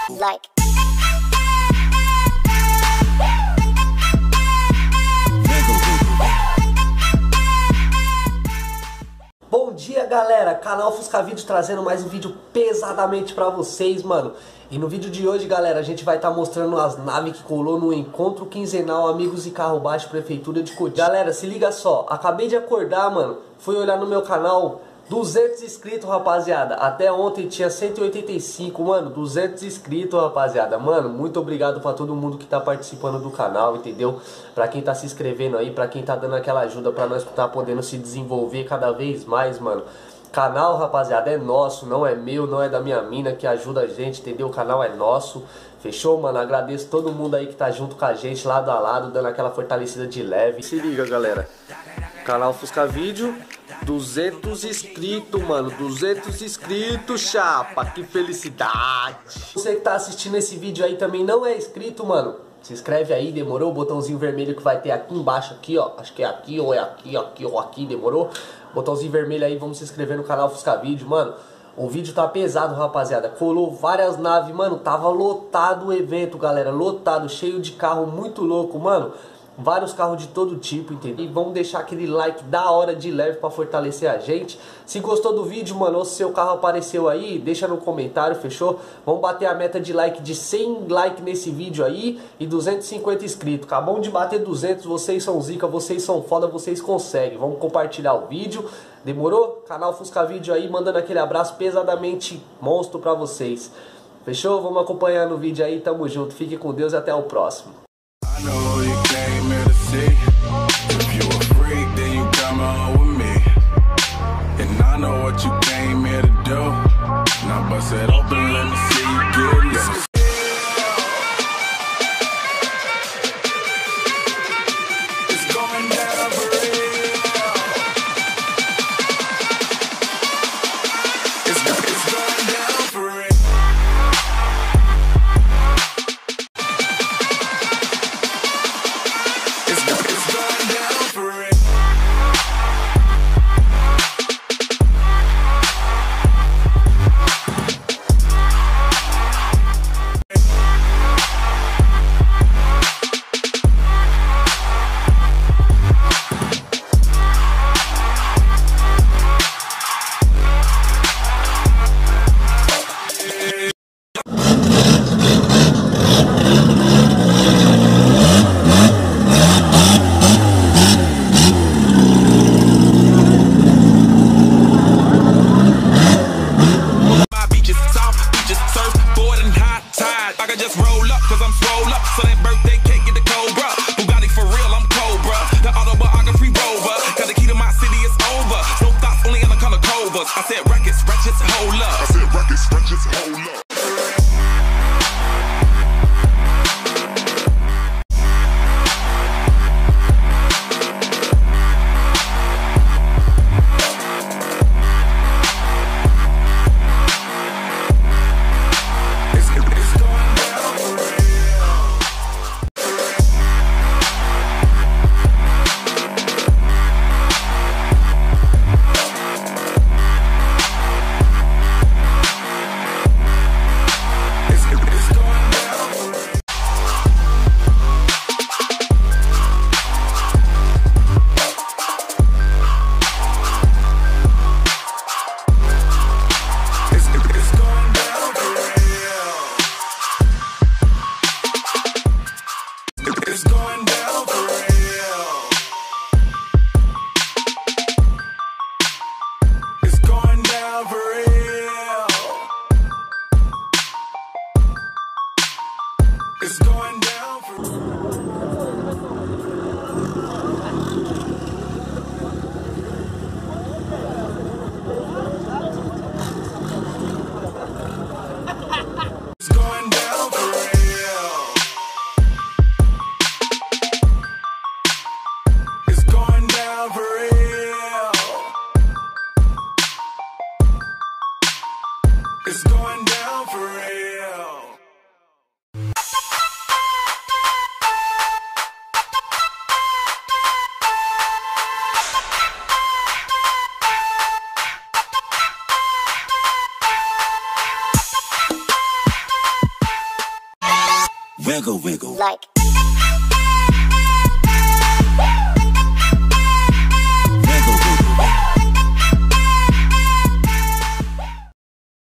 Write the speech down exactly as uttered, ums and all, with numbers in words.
Like. Bom dia, galera, canal Fusca Vídeo trazendo mais um vídeo pesadamente pra vocês, mano. E no vídeo de hoje, galera, a gente vai estar tá mostrando as naves que colou no encontro quinzenal Amigos e Carro Baixo Prefeitura de Cotia. Galera, se liga só, acabei de acordar, mano, fui olhar no meu canal, duzentos inscritos, rapaziada. Até ontem tinha cento e oitenta e cinco, mano, duzentos inscritos, rapaziada. Mano, muito obrigado pra todo mundo que tá participando do canal, entendeu? Pra quem tá se inscrevendo aí, pra quem tá dando aquela ajuda pra nós tá podendo se desenvolver cada vez mais, mano. Canal, rapaziada, é nosso, não é meu, não é da minha mina que ajuda a gente, entendeu? O canal é nosso, fechou, mano? Agradeço todo mundo aí que tá junto com a gente, lado a lado, dando aquela fortalecida de leve. Se liga, galera, canal Fusca Vídeo, duzentos inscritos, mano, duzentos inscritos, chapa, que felicidade. Você que tá assistindo esse vídeo aí também não é inscrito, mano, se inscreve aí, demorou? O botãozinho vermelho que vai ter aqui embaixo, aqui, ó, acho que é aqui, ou é aqui, aqui, ou aqui, demorou? Botãozinho vermelho aí, vamos se inscrever no canal Fusca Vídeo, mano. O vídeo tá pesado, rapaziada. Colou várias naves, mano. Tava lotado o evento, galera. Lotado, cheio de carro, muito louco, mano. Vários carros de todo tipo, entendeu? E vamos deixar aquele like da hora de leve pra fortalecer a gente. Se gostou do vídeo, mano, ou se seu carro apareceu aí, deixa no comentário, fechou? Vamos bater a meta de like de cem likes nesse vídeo aí e duzentos e cinquenta inscritos. Acabamos de bater duzentos, vocês são zica, vocês são foda, vocês conseguem. Vamos compartilhar o vídeo, demorou? Canal Fusca Vídeo aí, mandando aquele abraço pesadamente monstro pra vocês. Fechou? Vamos acompanhar no vídeo aí, tamo junto. Fique com Deus e até o próximo. I know you came here to see. If you a freak, then you come on with me. And I know what you came here to do. Now bust it open, let me see you get loose. It's going down for real. It's, it's going down for real. Just roll up, cause I'm swole up. So that birthday cake get the Cobra. Bugatti for real, I'm Cobra. The autobiography rover. Got the key to my city, it's over. No thoughts, only in the color Cobras. I said records, wretches, hold up. I said records, wretches, hold up. It's going down for It's going down for real. It's going down for real. It's going down for real. wiggle, wiggle. Like